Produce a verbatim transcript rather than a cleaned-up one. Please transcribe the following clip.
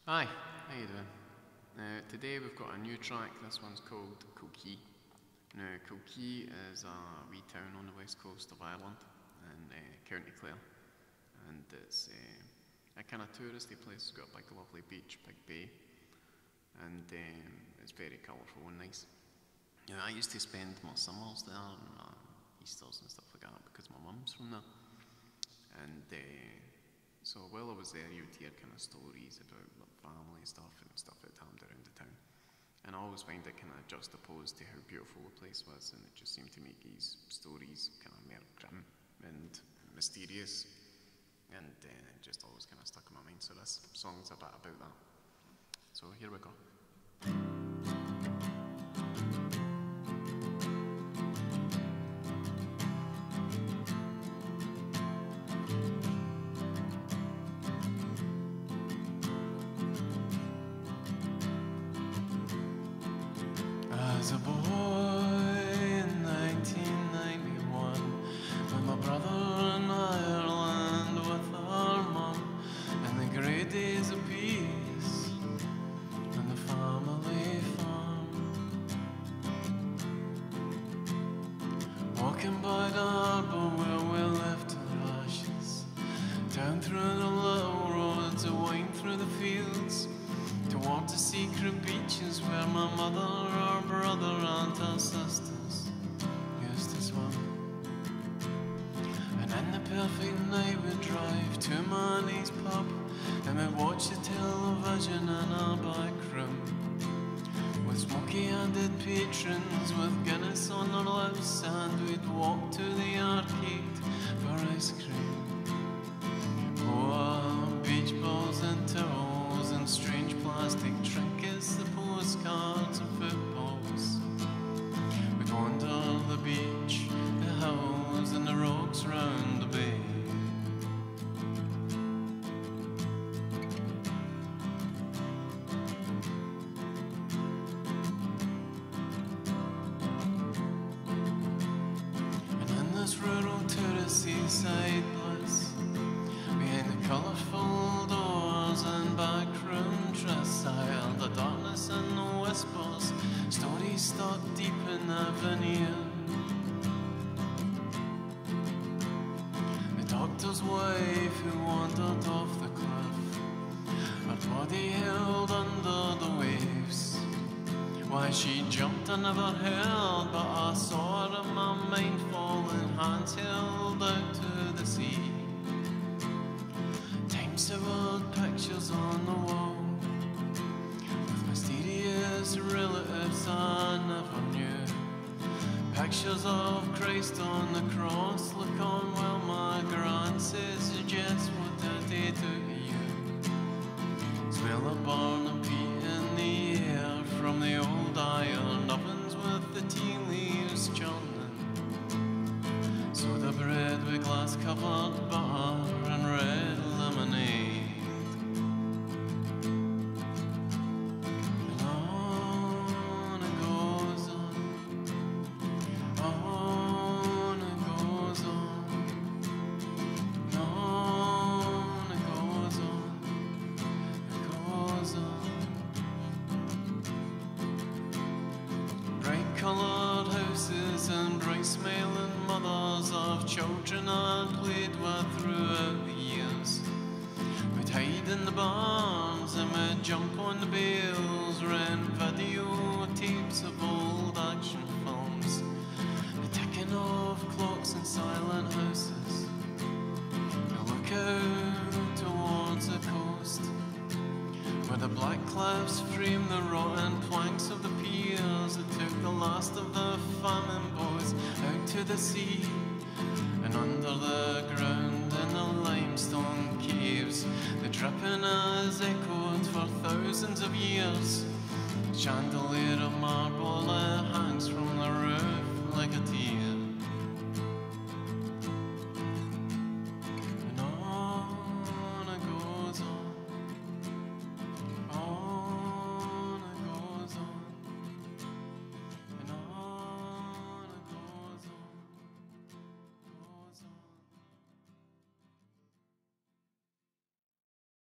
Hi, how you doing? Now, today we've got a new track. This one's called Kilkee. Now, Kilkee is a wee town on the west coast of Ireland in uh, County Clare, and it's uh, a kind of touristy place. It's got a big, lovely beach, big bay, and um, it's very colourful and nice. Now, I used to spend my summers there and my Easters and stuff like that because my mum's from there, and. Uh, So while I was there, you would hear kind of stories about like, family stuff and stuff that happened around the town. And I always find it kind of juxtaposed to how beautiful the place was, and it just seemed to make these stories kind of more grim and mysterious. And uh, it just always kind of stuck in my mind. So this song's a bit about that. So here we go. As a boy in nineteen ninety-one, with my brother in Ireland with our mum, and the great days of peace on the family farm. Walking by the harbour where we left our ashes, down through the little roads that wind through the fields, to walk to secret beaches where my mother, our brother and our sisters used to swim. And in the perfect night we'd drive to my niece's pub, and we'd watch the television in our back room, with smoky-handed patrons with Guinness on their lips, and we'd walk to the arcade for ice cream. Oh, beach balls and towels and strange plastic trinkets, the postcards and footballs. We'd wander the beach, the hills and the rocks round the bay. And in this rural tourist seaside bliss, behind the colourful doors and backroom trysts, I held the darkness and the whispers, stories stuck deep in the veneer. The doctor's wife who wandered off the cliff, her body held under the waves. Why she jumped I never heard, but I saw her in my mind falling, hands held out to the sea. Time-severed pictures on the wall, with mysterious relatives I never knew. Pictures of Christ on the cross, look on while my grand says, just what did they do to you? Smell of barn and peat in the air from the old iron ovens with the tea leaves churning. Soda bread with glass-covered butter and red lemonade. And on it goes on, on it goes on, and on it goes on, it goes on. Bright coloured houses and bright smiling mothers of children I played with throughout the years. We'd hide in the barns and we'd jump on the bales, rent videotapes of old action films, the ticking of clocks in silent houses. We look out towards the coast, where the black cliffs frame the rotten planks of the piers that took the last of the famine boys out to the sea. And under the ground in the limestone caves, the dripping has echoed for thousands of years. Chandelier of marble that hangs from the roof like a tear.